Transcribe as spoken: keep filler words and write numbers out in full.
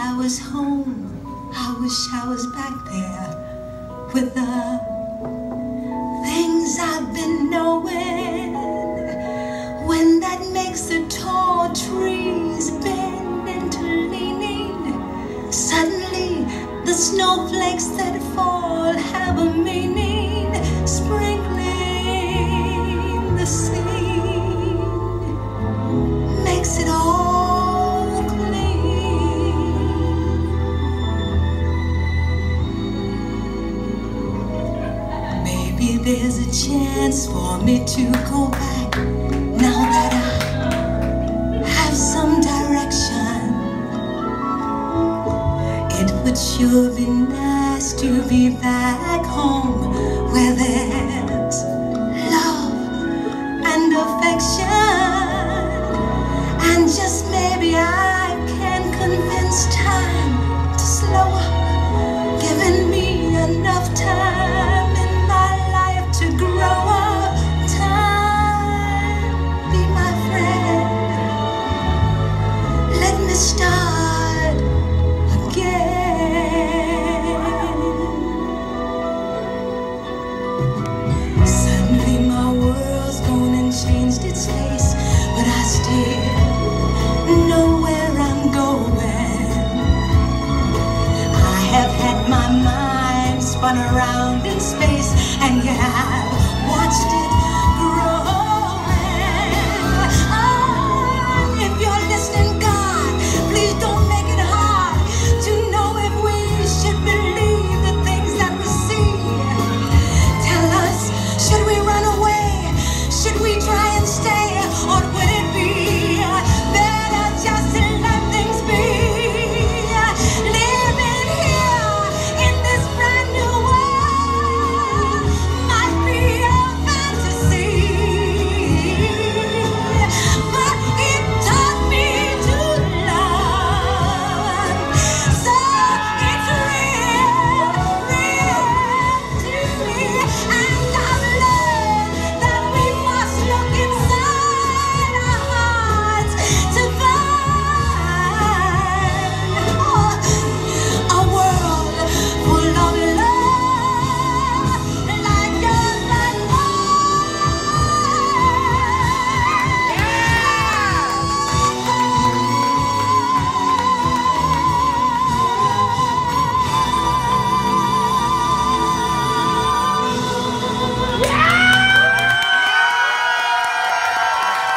I was home. I wish I was back there with the things I've been knowing. When that makes the tall trees bend into leaning, suddenly the snowflakes that fall have a meaning, sprinkling the scene, makes it all clean. Maybe there's a chance for me to go back now that I have some direction. It would sure be nice to be back home where there's love and affection. And just maybe I can convince time to slow up, giving me enough time in my life to grow up. Time, be my friend. Let me start again. Suddenly my world's gone and changed its face, but I still know where I'm going. I have had my mind spun around in space, and yet I've watched it